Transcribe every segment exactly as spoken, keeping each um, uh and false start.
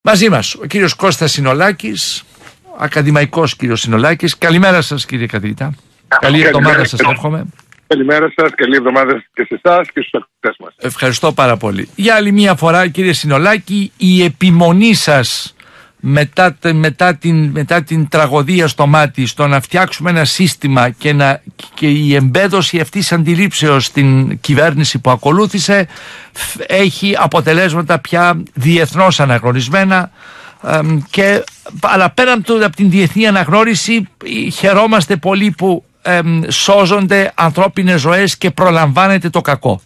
Μαζί μας ο κύριος Κώστας Συνολάκης, ακαδημαϊκός κύριος Συνολάκης. Καλημέρα σας κύριε καθηγητά. Καλή εβδομάδα σας εύχομαι. Καλημέρα σας, καλή εβδομάδα και σε εσάς και στους ακροατές μας. Ευχαριστώ πάρα πολύ. Για άλλη μία φορά κύριε Συνολάκη, η επιμονή σας μετά, μετά, την, μετά την τραγωδία στο μάτι στο να φτιάξουμε ένα σύστημα και, να, και η εμπέδωση αυτής αντιλήψεως στην κυβέρνηση που ακολούθησε έχει αποτελέσματα πια διεθνώς αναγνωρισμένα. Και, αλλά πέραν του, από την διεθνή αναγνώριση χαιρόμαστε πολύ που ε, σώζονται ανθρώπινες ζωές και προλαμβάνεται το κακό.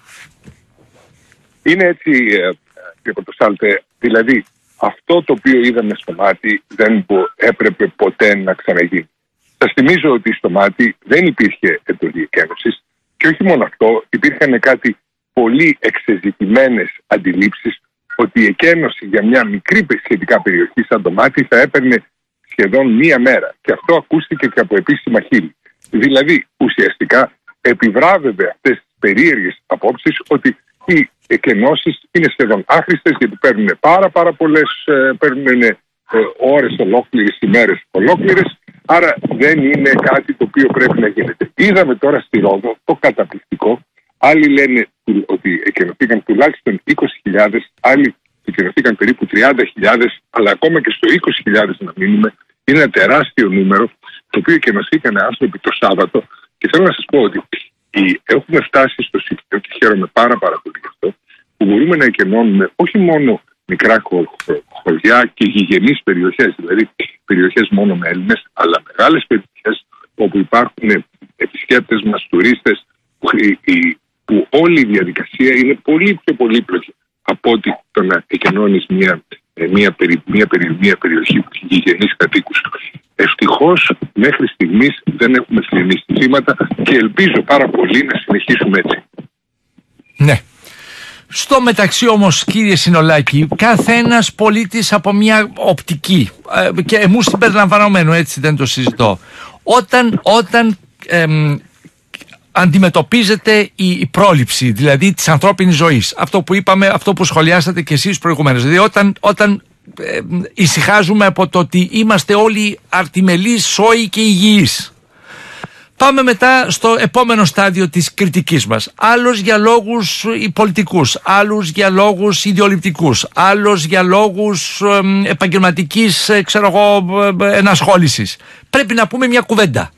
Είναι έτσι κύριε Πρωτοσάλτε, δηλαδή αυτό το οποίο είδαμε στο μάτι δεν έπρεπε ποτέ να ξαναγίνει. Σας θυμίζω ότι στο μάτι δεν υπήρχε εντολή εκένωσης και όχι μόνο αυτό, υπήρχαν κάτι πολύ εξεζητημένες αντιλήψεις ότι η εκένωση για μια μικρή σχετικά περιοχή σαν το μάτι θα έπαιρνε σχεδόν μία μέρα. Και αυτό ακούστηκε και από επίσημα χείλη. Δηλαδή ουσιαστικά επιβράβευε αυτές τις περίεργες απόψεις ότι οι εκενώσεις είναι σχεδόν άχρηστες γιατί παίρνουν πάρα πάρα πολλές, παίρνουν ε, ώρες ολόκληρες, ημέρες ολόκληρες, άρα δεν είναι κάτι το οποίο πρέπει να γίνεται. Είδαμε τώρα στη Ρόδο το καταπληκτικό. Άλλοι λένε ότι εκενωθήκαν τουλάχιστον είκοσι χιλιάδες, άλλοι εκενωθήκαν περίπου τριάντα χιλιάδες, αλλά ακόμα και στο είκοσι χιλιάδες να μείνουμε, είναι ένα τεράστιο νούμερο, το οποίο εκενωθήκαν άνθρωποι το Σάββατο. Και θέλω να σας πω ότι έχουμε φτάσει στο σημείο, και χαίρομαι πάρα, πάρα πολύ γι' αυτό, που μπορούμε να εκενώνουμε όχι μόνο μικρά χωριά και γηγενείς περιοχές, δηλαδή περιοχές μόνο με Έλληνες, αλλά μεγάλες περιοχές όπου υπάρχουν επισκέπτες μας, τουρίστες, που όλη η διαδικασία είναι πολύ πιο πολύπλοκη από ότι το να εκενώνεις μια, μια, περι, μια, περι, μια περιοχή που έχει γηγενείς κατοίκους. Ευτυχώς μέχρι στιγμής δεν έχουμε θλιμμίσει θύματα και ελπίζω πάρα πολύ να συνεχίσουμε έτσι. Ναι. Στο μεταξύ όμως κύριε Συνολάκη, καθένας πολίτης από μια οπτική ε, και εμούς συμπεριλαμβανομένου, έτσι δεν το συζητώ, όταν, όταν εμ, αντιμετωπίζεται η πρόληψη, δηλαδή της ανθρώπινης ζωής, αυτό που είπαμε, αυτό που σχολιάσατε και εσείς προηγουμένως, δηλαδή όταν, όταν ε, ησυχάζουμε από το ότι είμαστε όλοι αρτιμελείς, σόοι και υγιείς. Πάμε μετά στο επόμενο στάδιο της κριτικής μας. Άλλος για λόγους πολιτικούς, άλλους για λόγους ιδεολειπτικούς, άλλος για λόγους ε, επαγγελματικής ε, ξέρω εγώ, ε, ενασχόλησης. Πρέπει να πούμε μια κουβέντα.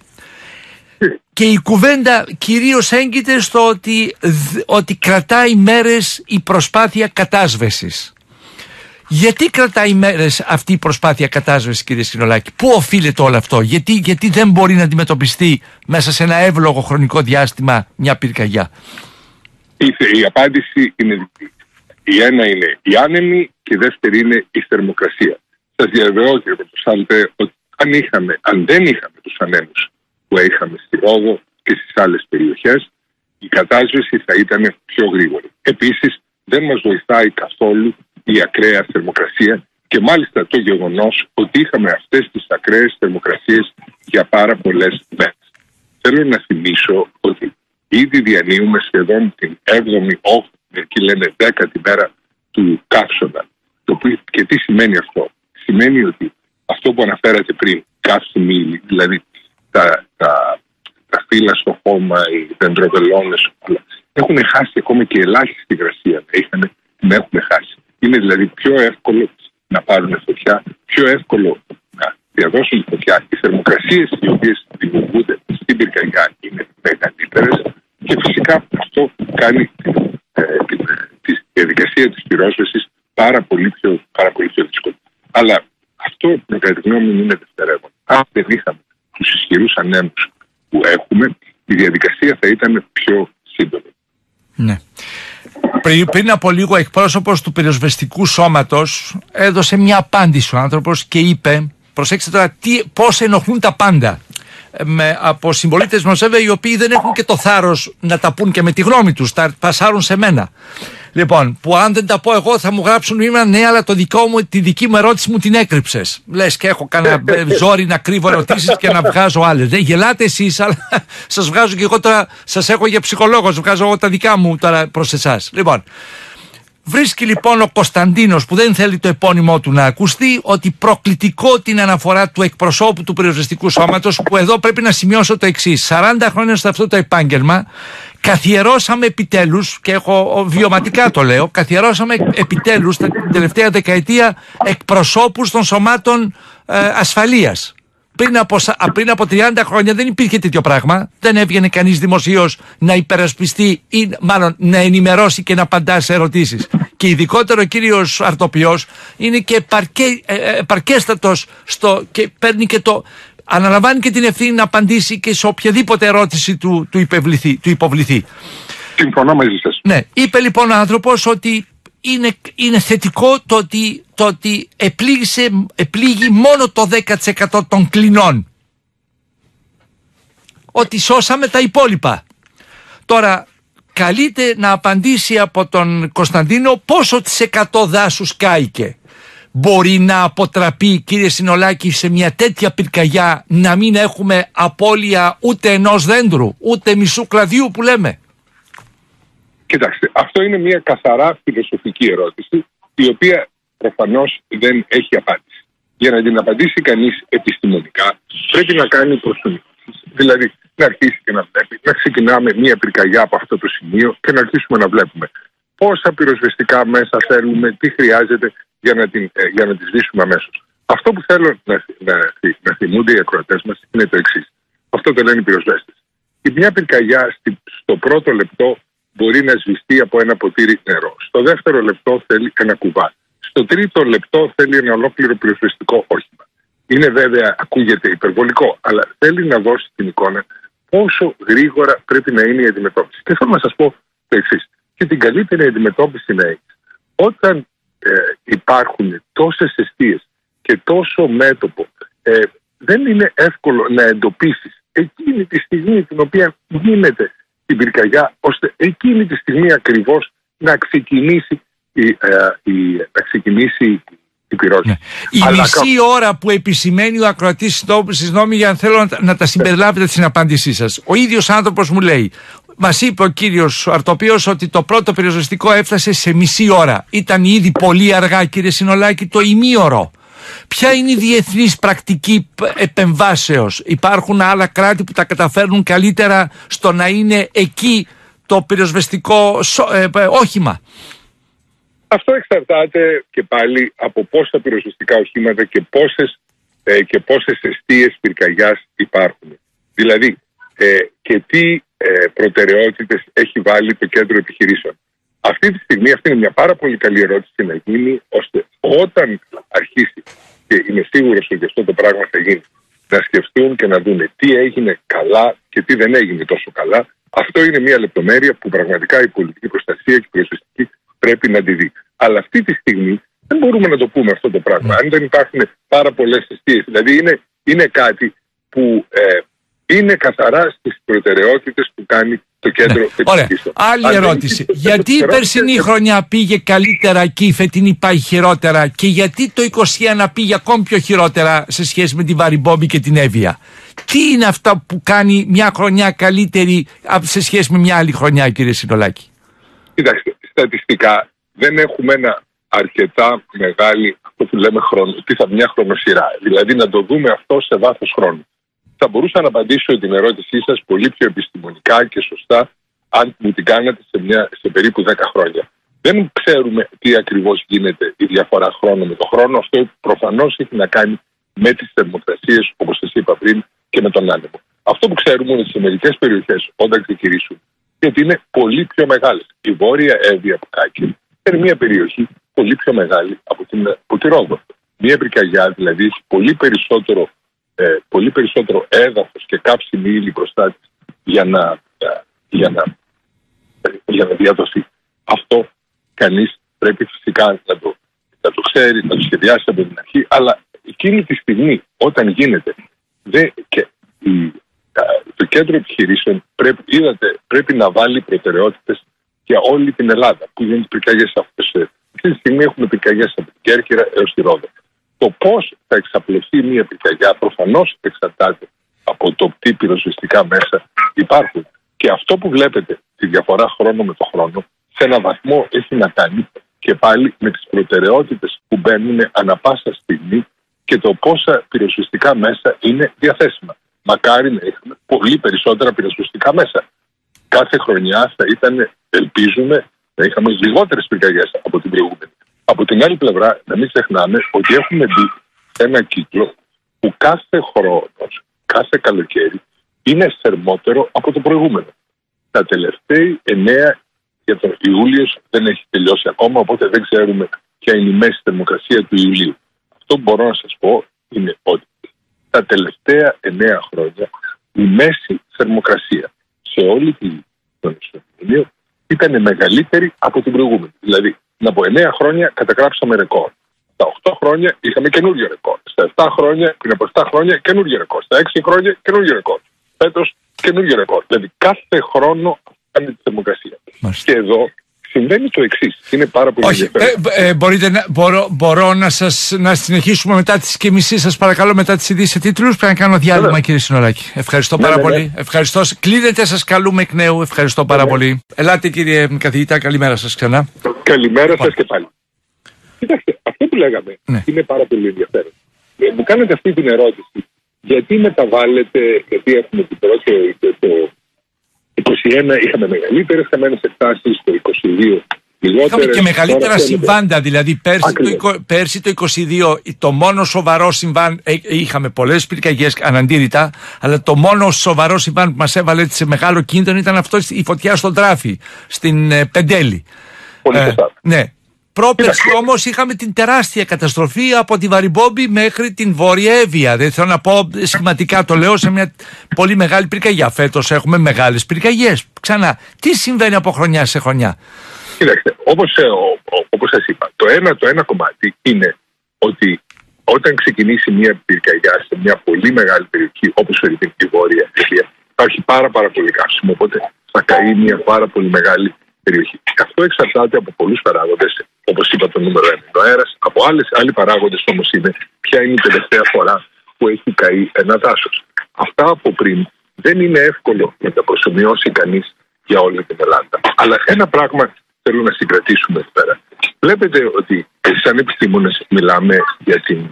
Και η κουβέντα κυρίως έγκυται στο ότι, ότι κρατάει μέρες η προσπάθεια κατάσβεσης. Γιατί κρατάει μέρες αυτή η προσπάθεια κατάσβεσης κύριε Συνολάκη? Πού οφείλεται όλο αυτό? Γιατί, γιατί δεν μπορεί να αντιμετωπιστεί μέσα σε ένα εύλογο χρονικό διάστημα μια πυρκαγιά? Η, η απάντηση είναι διπλή. Η ένα είναι η άνεμη και η δεύτερη είναι η θερμοκρασία. Σας διαβεβαιώ κύριε Πρωτοσάλτε ότι αν, είχαμε, αν δεν είχαμε τους ανέμους που είχαμε στη Ρόδο και στις άλλες περιοχές, η κατάσβεση θα ήταν πιο γρήγορη. Επίσης δεν μας βοηθάει καθόλου η ακραία θερμοκρασία και μάλιστα το γεγονός ότι είχαμε αυτές τις ακραίες θερμοκρασίες για πάρα πολλές μέρες. Θέλω να θυμίσω ότι ήδη διανύουμε σχεδόν την έβδομη, όχι, εκεί λένε δέκατη μέρα του καύσωνα. Το οποίο, και τι σημαίνει αυτό? Σημαίνει ότι αυτό που αναφέρατε πριν, καύσιμη, δηλαδή τα, τα, τα φύλλα στο χώμα, οι δεντροβελώνες, έχουν χάσει ακόμα και ελάχιστη υγρασία να, είχαν, να έχουν χάσει. Είναι δηλαδή πιο εύκολο να πάρουν φωτιά, πιο εύκολο να διαδώσουν φωτιά. Οι θερμοκρασίες οι οποίες δημιουργούνται στην πυρκαγιά είναι μεγαλύτερες και φυσικά αυτό κάνει ε, τη, τη διαδικασία της πυρόσβεσης πάρα πολύ πιο, πάρα πολύ πιο δύσκολη. Αλλά αυτό με κατά τη γνώμη μου είναι δευτερεύον. Αν δεν είχαμε τους ισχυρούς ανέμους που έχουμε, η διαδικασία θα ήταν πιο σύντομη. Ναι. Πριν, πριν από λίγο εκπρόσωπος του πυροσβεστικού σώματος έδωσε μια απάντηση ο άνθρωπος και είπε, προσέξτε τώρα τι, πώς ενοχλούν τα πάντα, με, από συμπολίτες μας βέβαια οι οποίοι δεν έχουν και το θάρρος να τα πούν και με τη γνώμη τους, τα πασάρουν σε μένα. Λοιπόν, που αν δεν τα πω εγώ θα μου γράψουν μήνυμα, ναι, αλλά το δικό μου, τη δική μου ερώτηση μου την έκρυψες. Λες και έχω κανένα ζόρι να κρύβω ερωτήσεις και να βγάζω άλλες. Δεν γελάτε εσείς, αλλά σας βγάζω και εγώ τώρα, σας έχω για ψυχολόγο, σας βγάζω εγώ τα δικά μου τώρα προς εσάς. Λοιπόν, Βρίσκει λοιπόν ο Κωνσταντίνος, που δεν θέλει το επώνυμό του να ακουστεί, ότι προκλητικό την αναφορά του εκπροσώπου του Πυροσβεστικού Σώματος, που εδώ πρέπει να σημειώσω το εξής. σαράντα χρόνια σε αυτό το επάγγελμα καθιερώσαμε επιτέλους, και έχω βιωματικά το λέω, καθιερώσαμε επιτέλους την τελευταία δεκαετία εκπροσώπους των σωμάτων ε, ασφαλείας. Πριν από, πριν από τριάντα χρόνια δεν υπήρχε τέτοιο πράγμα. Δεν έβγαινε κανείς δημοσίως να υπερασπιστεί ή μάλλον να ενημερώσει και να απαντά σε ερωτήσεις. Και ειδικότερο ο κύριος Αρτοπιός είναι και επαρκέ, ε, επαρκέστατος στο, και παίρνει και το... αναλαμβάνει και την ευθύνη να απαντήσει και σε οποιαδήποτε ερώτηση του, του, υπευληθεί, του υποβληθεί. Συμφωνώ μαζί σας. Ναι, είπε λοιπόν ο άνθρωπος ότι είναι, είναι θετικό το ότι, το ότι επλήγησε, επλήγει μόνο το δέκα τοις εκατό των κλινών. Ότι σώσαμε τα υπόλοιπα. Τώρα, καλείται να απαντήσει από τον Κωνσταντίνο πόσο της εκατό δάσους κάηκε. Μπορεί να αποτραπεί, κύριε Συνολάκη, σε μια τέτοια πυρκαγιά να μην έχουμε απώλεια ούτε ενός δέντρου, ούτε μισού κλαδιού που λέμε? Κοιτάξτε, αυτό είναι μια καθαρά φιλοσοφική ερώτηση, η οποία προφανώς δεν έχει απάντηση. Για να την απαντήσει κανείς επιστημονικά, πρέπει να κάνει προσωμιώσεις. Δηλαδή, να αρχίσει και να βλέπει, να ξεκινάμε μια πυρκαγιά από αυτό το σημείο και να αρχίσουμε να βλέπουμε πόσα πυροσβεστικά μέσα θέλουμε, τι χρειάζεται για να, την, για να τη σβήσουμε αμέσως. Αυτό που θέλω να, να, να θυμούνται οι ακροατές μας είναι το εξής. Αυτό το λένε οι πυροσβέστες. Η μια πυρκαγιά στο πρώτο λεπτό μπορεί να σβηστεί από ένα ποτήρι νερό. Στο δεύτερο λεπτό θέλει ένα κουβά. Στο τρίτο λεπτό θέλει ένα ολόκληρο πυροσβεστικό όχημα. Είναι βέβαια, ακούγεται υπερβολικό, αλλά θέλει να δώσει την εικόνα πόσο γρήγορα πρέπει να είναι η αντιμετώπιση. Και θέλω να σας πω το εξής. Και την καλύτερη αντιμετώπιση να έχει όταν ε, υπάρχουν τόσες αιστείες και τόσο μέτωπο, ε, δεν είναι εύκολο να εντοπίσεις εκείνη τη στιγμή την οποία γίνεται την πυρκαγιά, ώστε εκείνη τη στιγμή ακριβώς να ξεκινήσει η, ε, η, να ξεκινήσει η πυρόσβεση. Ναι. Η Αλλά μισή κα... ώρα που επισημαίνει ο ακροατής συγγνώμη, για να θέλω να, να τα συμπεριλάβετε στην απάντησή σας. Ο ίδιος άνθρωπος μου λέει, μας είπε ο κύριος Αρτοπίος ότι το πρώτο πυροσβεστικό έφτασε σε μισή ώρα. Ήταν ήδη πολύ αργά, κύριε Συνολάκη, το ημίωρο. Ποια είναι η διεθνής πρακτική επεμβάσεως? Υπάρχουν άλλα κράτη που τα καταφέρνουν καλύτερα στο να είναι εκεί το πυροσβεστικό ε, ε, όχημα? Αυτό εξαρτάται και πάλι από πόσα πυροσβεστικά οχήματα και πόσες, ε, και πόσες αιστείες πυρκαγιάς υπάρχουν. Δηλαδή, ε, και τι ε, προτεραιότητες έχει βάλει το κέντρο επιχειρήσεων. Αυτή τη στιγμή, αυτή είναι μια πάρα πολύ καλή ερώτηση να γίνει, ώστε όταν αρχίσει, και είμαι σίγουρος ότι αυτό το πράγμα θα γίνει, να σκεφτούν και να δουν τι έγινε καλά και τι δεν έγινε τόσο καλά. Αυτό είναι μια λεπτομέρεια που πραγματικά η πολιτική προστασία και η πυροσβεστική πρέπει να τη δει. Αλλά αυτή τη στιγμή δεν μπορούμε να το πούμε αυτό το πράγμα. Αν δεν υπάρχουν πάρα πολλές αιστείες, δηλαδή είναι, είναι κάτι που ε, είναι καθαρά στις προτεραιότητες που κάνει το κέντρο ναι. επιχειρήσεων. Άλλη Αν ερώτηση. Γιατί η περσινή χρονιά πήγε καλύτερα και η φετινή πάει χειρότερα, και γιατί το είκοσι ένα πήγε ακόμη πιο χειρότερα σε σχέση με την Βαριμπόμπη και την Εύβοια? Τι είναι αυτά που κάνει μια χρονιά καλύτερη σε σχέση με μια άλλη χρονιά, κύριε Συνολάκη? Κοιτάξτε, στατιστικά δεν έχουμε ένα αρκετά μεγάλη, αυτό που λέμε χρόνο, τι θα μια χρονοσυρά. Δηλαδή να το δούμε αυτό σε βάθος χρόνου. Θα μπορούσα να απαντήσω την ερώτησή σας πολύ πιο επιστημονικά και σωστά αν μου την κάνατε σε, μια, σε περίπου δέκα χρόνια. Δεν ξέρουμε τι ακριβώς γίνεται η διαφορά χρόνο με το χρόνο. Αυτό προφανώς έχει να κάνει με τις θερμοκρασίες, όπως σας είπα πριν, και με τον άνεμο. Αυτό που ξέρουμε είναι ότι σε μερικές περιοχές όταν ξεκινήσουν, γιατί είναι πολύ πιο μεγάλες. Η Βόρεια Εύβοια που κάκει είναι μια περιοχή πολύ πιο μεγάλη από, την, από τη Ρόδο. Μια πυρκαγιά δηλαδή έχει πολύ περισσότερο Ε, πολύ περισσότερο έδαφος και κάψιμη ύλη μπροστά της για να, για, να, για να διαδοθεί. Αυτό κανείς πρέπει φυσικά να το, να το ξέρει, να το σχεδιάσει από την αρχή, αλλά εκείνη τη στιγμή όταν γίνεται δε, και η, το κέντρο επιχειρήσεων πρέπει, είδατε, πρέπει να βάλει προτεραιότητες για όλη την Ελλάδα που γίνονται πυρκαγιές αυτές. Αυτή τη στιγμή έχουμε πυρκαγιές από την Κέρκυρα έως τη Ρόδο. Το πώς θα εξαπλωθεί μια πυρκαγιά προφανώς εξαρτάται από το τι πυροσβεστικά μέσα υπάρχουν. Και αυτό που βλέπετε, τη διαφορά χρόνο με το χρόνο, σε έναν βαθμό έχει να κάνει Και πάλι με τις προτεραιότητες που μπαίνουν ανα πάσα στιγμή και το πόσα πυροσβεστικά μέσα είναι διαθέσιμα. Μακάρι να είχαμε πολύ περισσότερα πυροσβεστικά μέσα. Κάθε χρονιά θα ήταν, ελπίζουμε, να είχαμε λιγότερες πυρκαγιές από την προηγούμενη. Από την άλλη πλευρά, να μην ξεχνάμε ότι έχουμε μπει σε ένα κύκλο που κάθε χρόνο, κάθε καλοκαίρι, είναι θερμότερο από το προηγούμενο. Τα τελευταία εννέα για τον Ιούλιο δεν έχει τελειώσει ακόμα, οπότε δεν ξέρουμε ποια είναι η μέση θερμοκρασία του Ιουλίου. Αυτό που μπορώ να σας πω είναι ότι τα τελευταία εννέα χρόνια η μέση θερμοκρασία σε όλη την Ιουλίου ήταν μεγαλύτερη από την προηγούμενη. Δηλαδή, από εννέα χρόνια καταγράψαμε ρεκόρ. Στα οκτώ χρόνια είχαμε καινούργιο ρεκόρ. Στα επτά χρόνια, πριν από επτά χρόνια, καινούργιο ρεκόρ. Στα έξι χρόνια, καινούργιο ρεκόρ. Φέτος, καινούργιο ρεκόρ. Δηλαδή, κάθε χρόνο κάνει τη θερμοκρασία. Μάλιστα. Και εδώ συμβαίνει το εξής. Είναι πάρα πολύ Όχι, ενδιαφέρον. Ε, ε, μπορείτε να, μπορώ, μπορώ να, σας, να συνεχίσουμε μετά τις και μισή, σας παρακαλώ, μετά τις ειδήσεις σε τίτλους. Πρέπει να κάνω διάλειμμα, ναι, κύριε Συνοράκη. Ευχαριστώ ναι, πάρα ναι, πολύ. Ναι. Ευχαριστώ. Κλείνετε, σας καλούμε εκ νέου. Ευχαριστώ πάρα ναι, πολύ. Ναι. Ελάτε, κύριε καθηγητά, καλημέρα σας ξανά. Καλημέρα σας και πάλι. Κοιτάξτε, αυτό που λέγαμε ναι. είναι πάρα πολύ ενδιαφέρον. Ε, μου κάνετε αυτή την ερώτηση. Γιατί μεταβάλλετε, γιατί έχουμε την πρώτη, το είκοσι ένα είχαμε μεγαλύτερες χαμένες εκτάσεις, το είκοσι δύο λιγότερες. Είχαμε και μεγαλύτερα συμβάντα, δηλαδή πέρσι το, πέρσι το είκοσι δύο το μόνο σοβαρό συμβάν, ε, είχαμε πολλές πυρκαγιές αναντήρητα, αλλά το μόνο σοβαρό συμβάν που μας έβαλε σε μεγάλο κίνδυνο ήταν αυτό, η φωτιά στον Τράφη, στην ε, Πεντέλη. Πολύ ε, ναι. Πρόπερσι όμως είχαμε την τεράστια καταστροφή από τη Βαριμπόμπη μέχρι την Βόρεια Εύβοια. Δεν θέλω να πω σχηματικά, το λέω, σε μια πολύ μεγάλη πυρκαγιά. Φέτος έχουμε μεγάλες πυρκαγιές. Ξανά, τι συμβαίνει από χρονιά σε χρονιά? Κοιτάξτε, όπως, όπως σας είπα, το ένα, το ένα κομμάτι είναι ότι όταν ξεκινήσει μια πυρκαγιά σε μια πολύ μεγάλη περιοχή, όπως η Βόρεια Εύβοια, υπάρχει πάρα, πάρα πολύ καύσιμο. Οπότε θα καεί μια πάρα πολύ μεγάλη περιοχή. Αυτό εξαρτάται από πολλούς παράγοντες, όπως είπα, το νούμερο ένα είναι ο αέρας. Από άλλες, άλλοι παράγοντες όμως είναι ποια είναι η τελευταία φορά που έχει καεί ένα δάσος. Αυτά από πριν δεν είναι εύκολο να τα προσομοιώσει κανείς για όλη την Ελλάδα. Αλλά ένα πράγμα θέλω να συγκρατήσουμε εδώ πέρα. Βλέπετε ότι σαν επιστήμονες μιλάμε για την,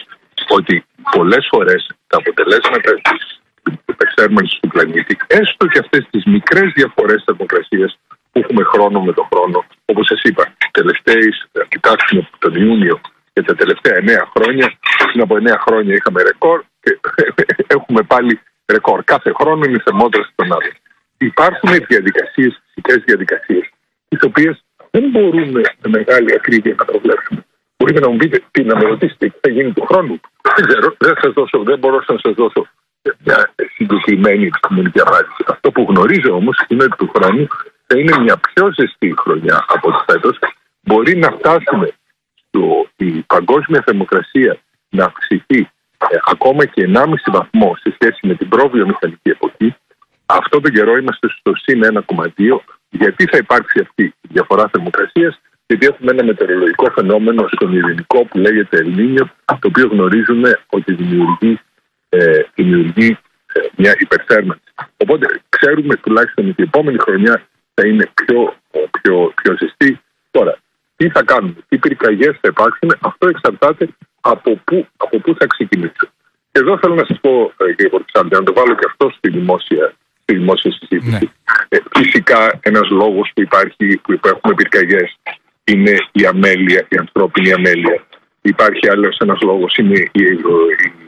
ότι πολλές φορές τα αποτελέσματα της υπερθέρμανσης του πλανήτη, έστω και αυτές τις μικρές διαφορές θερμοκρασίας που έχουμε χρόνο με τον χρόνο, όπως σας είπα, τελευταίες, κοιτάξουμε τον Ιούνιο και τα τελευταία εννέα χρόνια, πριν από εννέα χρόνια είχαμε ρεκόρ και έχουμε πάλι ρεκόρ. Κάθε χρόνο είναι θερμότερα στον άλλο. Υπάρχουν διαδικασίες, φυσικές διαδικασίες, τις οποίες δεν μπορούμε με μεγάλη ακρίβεια να προβλέψουμε. Μπορείτε να μου πείτε, τι, να με ρωτήσετε τι θα γίνει του χρόνου? Δεν ξέρω, δεν, σας δώσω, δεν μπορώ να σας δώσω μια συγκεκριμένη επιστημονική απάντηση. Αυτό που γνωρίζω όμως είναι ότι του χρόνου θα είναι μια πιο ζεστή χρονιά από ό,τι φέτος. Μπορεί να φτάσουμε στο, η παγκόσμια θερμοκρασία να αυξηθεί ε, ακόμα και ενάμιση βαθμό σε σχέση με την προβιομηχανική εποχή. Αυτό τον καιρό είμαστε στο συν ένα κόμμα δύο. Γιατί θα υπάρξει αυτή η διαφορά θερμοκρασίας? Γιατί έχουμε ένα μετεωρολογικό φαινόμενο στον ειρηνικό που λέγεται Ελνίνιο, το οποίο γνωρίζουμε ότι δημιουργεί, ε, δημιουργεί ε, μια υπερθέρμανση. Οπότε ξέρουμε τουλάχιστον ότι η επόμενη χρονιά θα είναι πιο, πιο, πιο ζεστή. Τώρα, τι θα κάνουμε, τι πυρκαγιές θα υπάρξουν, αυτό εξαρτάται από πού, από πού θα ξεκινήσουμε. Και εδώ θέλω να σας πω, κύριε Πορτισάντη, να το βάλω και αυτό στη δημόσια, στη δημόσια συζήτηση. Ναι. Ε, φυσικά, ένας λόγος που υπάρχει, που έχουμε πυρκαγιές, είναι η αμέλεια, η ανθρώπινη αμέλεια. Υπάρχει άλλος ένας λόγος, είναι οι, οι, οι,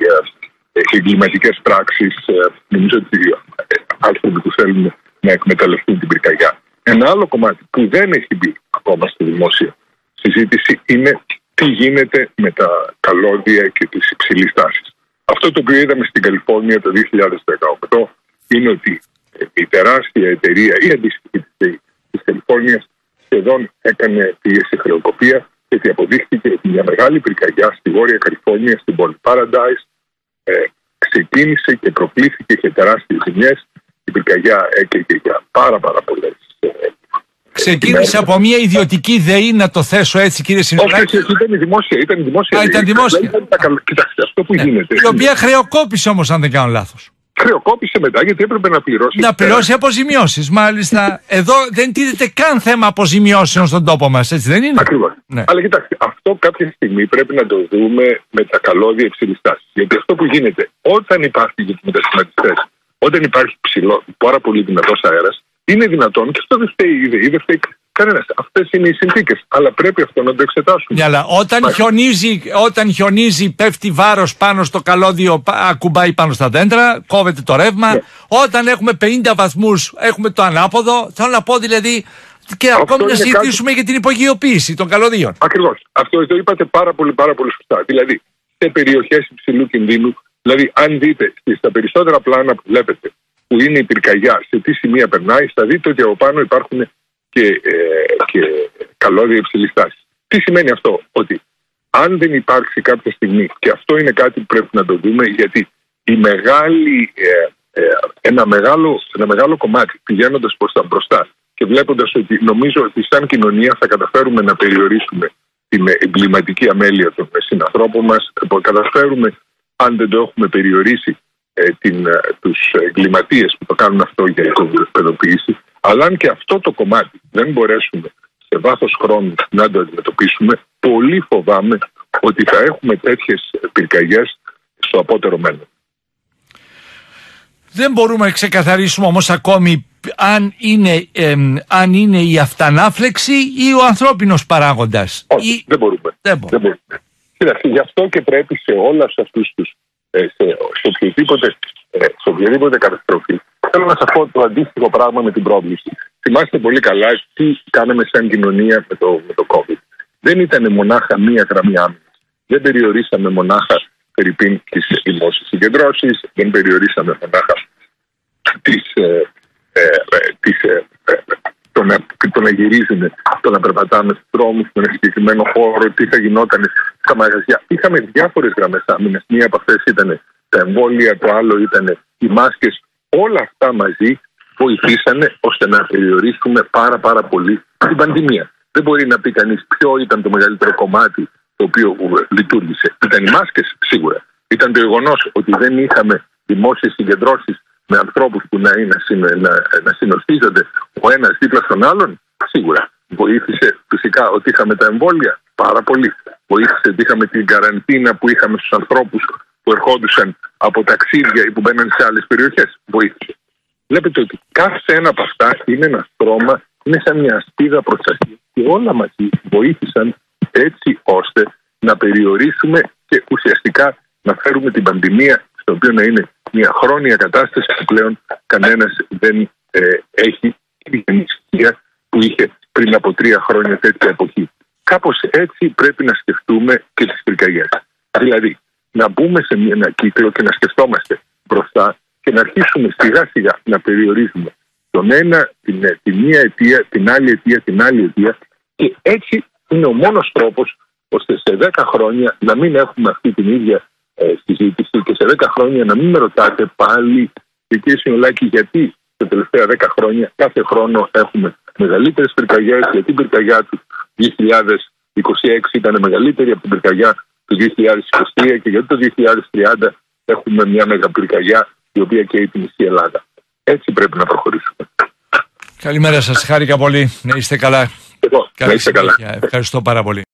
οι εγκληματικές πράξεις. Νομίζω ότι οι άνθρωποι που θέλουν να εκμεταλλευτούν την πυρκαγιά. Ένα άλλο κομμάτι που δεν έχει μπει ακόμα στη δημόσια συζήτηση είναι τι γίνεται με τα καλώδια και τις υψηλής τάσης. Αυτό το οποίο είδαμε στην Καλιφόρνια το δύο χιλιάδες δεκαοκτώ είναι ότι η τεράστια εταιρεία, η αντίστοιχη της Καλιφόρνιας, σχεδόν έκανε πίεση χρεοκοπία, γιατί αποδείχθηκε ότι μια μεγάλη πυρκαγιά στη Βόρεια Καλιφόρνια, στην πόλη Paradise, ε, ξεκίνησε και προκλήθηκε και τεράστιες ζημιές. Η πυρκαγιά έκαιγε για πάρα πάρα πολλές. Ξεκίνησε από μια ιδιωτική ΔΕΗ, να το θέσω έτσι, κύριε Συνοράκη. Όχι, ήταν δημόσια. Ήταν δημόσια. Α, ήταν δημόσια. Ήταν τα... Κοιτάξτε, αυτό που ναι. γίνεται. Η οποία χρεοκόπησε όμως, αν δεν κάνω λάθος. χρεοκόπησε μετά γιατί έπρεπε να πληρώσει. Να πληρώσει αποζημιώσεις, μάλιστα. Εδώ δεν τίθεται καν θέμα αποζημιώσεων στον τόπο μας, έτσι δεν είναι? Ακριβώς. Ναι. Αλλά κοιτάξτε, αυτό κάποια στιγμή πρέπει να το δούμε με τα καλώδια υψηλής τάσης. Γιατί αυτό που γίνεται όταν υπάρχει για τους μετασχηματιστές, όταν υπάρχει ψηλό, πάρα πολύ δυνατός αέρας, είναι δυνατόν, και αυτό δεν φταίει ή δεν φταίει κανένας. Αυτές είναι οι συνθήκες. Αλλά πρέπει αυτό να το εξετάσουμε. Ναι, αλλά όταν Μάλιστα. χιονίζει, όταν χιονίζει, πέφτει βάρος πάνω στο καλώδιο, ακουμπάει πάνω στα δέντρα, κόβεται το ρεύμα. Ναι. Όταν έχουμε πενήντα βαθμούς, έχουμε το ανάποδο. Θέλω να πω δηλαδή. Και αυτό ακόμη να συζητήσουμε κάτι... για την υπογειοποίηση των καλωδίων. Ακριβώς. Αυτό το είπατε πάρα πολύ, πάρα πολύ σωστά. Δηλαδή, σε περιοχές υψηλού κινδύνου, δηλαδή, αν δείτε στα περισσότερα πλάνα που βλέπετε, που είναι η πυρκαγιά, σε τι σημεία περνάει, θα δείτε ότι από πάνω υπάρχουν και, ε, και καλώδια υψηλής τάσης. Τι σημαίνει αυτό? Ότι αν δεν υπάρξει κάποια στιγμή, και αυτό είναι κάτι που πρέπει να το δούμε, γιατί η μεγάλη, ε, ε, ένα, μεγάλο, ένα μεγάλο κομμάτι πηγαίνοντας προς τα μπροστά και βλέποντας ότι νομίζω ότι σαν κοινωνία θα καταφέρουμε να περιορίσουμε την εγκληματική αμέλεια των συνανθρώπων μας, θα καταφέρουμε, αν δεν το έχουμε περιορίσει, ε, την, ε, τους εγκληματίες που το κάνουν αυτό για οικοπαιδοποίηση, αλλά αν και αυτό το κομμάτι δεν μπορέσουμε σε βάθος χρόνου να το αντιμετωπίσουμε, πολύ φοβάμαι ότι θα έχουμε τέτοιες πυρκαγιές στο απότερο μέλλον. Δεν μπορούμε να ξεκαθαρίσουμε όμως ακόμη αν είναι, ε, αν είναι η αυτανάφλεξη ή ο ανθρώπινος παράγοντας. Όχι, ή... δεν μπορούμε. Δεν μπορούμε. Δεν μπορούμε. Κοίταξε, γι' αυτό και πρέπει σε όλα αυτούς τους, ε, σε, σε οποιοδήποτε, ε, σε οποιοδήποτε καταστροφή, θέλω να σας πω το αντίστοιχο πράγμα με την πρόβληση. Θυμάστε πολύ καλά τι κάναμε σαν κοινωνία με το, με το COVID. Δεν ήταν μονάχα μία γραμμή άμυνας. Δεν περιορίσαμε μονάχα περιπίν τις δημόσιες συγκεντρώσεις, δεν περιορίσαμε μονάχα τις, ε, ε, τις, ε, ε, το, να, το να γυρίζουμε, το να περπατάμε στους δρόμους, σε ένα συγκεκριμένο χώρο, τι θα γινόταν στα μαγαζιά. Είχαμε διάφορες γραμμές άμυνας. Μία από αυτές ήταν τα εμβόλια, το άλλο ήταν οι μάσκες. Όλα αυτά μαζί βοηθήσανε ώστε να περιορίσουμε πάρα πάρα πολύ την πανδημία. Δεν μπορεί να πει κανείς ποιο ήταν το μεγαλύτερο κομμάτι το οποίο λειτουργήσε. Ήταν οι μάσκες, σίγουρα. Ήταν το γεγονός ότι δεν είχαμε δημόσιες συγκεντρώσεις με ανθρώπους που να, είναι, να, να συνοστίζονται ο ένας δίπλα στον άλλον, σίγουρα. Βοήθησε φυσικά ότι είχαμε τα εμβόλια, πάρα πολύ. Βοήθησε ότι είχαμε την καραντίνα που είχαμε στους ανθρώπους που ερχόντουσαν από ταξίδια ή που μπαίναν σε άλλες περιοχές. Βοήθησε. Βλέπετε ότι κάθε ένα από αυτά είναι ένα στρώμα, είναι σαν μια ασπίδα προστασίας και όλα μαζί βοήθησαν έτσι ώστε να περιορίσουμε και ουσιαστικά να φέρουμε την πανδημία στο οποίο να είναι μια χρόνια κατάσταση που πλέον κανένας δεν ε, έχει την ησυχία που είχε πριν από τρία χρόνια τέτοια εποχή. Κάπως έτσι πρέπει να σκεφτούμε και τις πυρκαγιές. Δηλαδή να μπούμε σε ένα κύκλο και να σκεφτόμαστε μπροστά και να αρχίσουμε σιγά σιγά να περιορίζουμε τον ένα, την, την μία αιτία, την άλλη αιτία, την άλλη αιτία και έτσι είναι ο μόνος τρόπος ώστε σε δέκα χρόνια να μην έχουμε αυτή την ίδια ε, συζήτηση και σε δέκα χρόνια να μην με ρωτάτε πάλι, κύριε Συνολάκη, γιατί τα τελευταία δέκα χρόνια κάθε χρόνο έχουμε μεγαλύτερες πυρκαγιές, γιατί η πυρκαγιά του δύο χιλιάδες είκοσι έξι ήταν μεγαλύτερη από την πυρκαγιά του δύο χιλιάδες είκοσι τρία και γιατί το δύο χιλιάδες τριάντα έχουμε μια μεγαπυρκαγιά η οποία καίει τη μισή Ελλάδα. Έτσι πρέπει να προχωρήσουμε. Καλημέρα σας, χάρηκα πολύ. Να είστε καλά. Εγώ, να είστε καλά. Ευχαριστώ πάρα πολύ.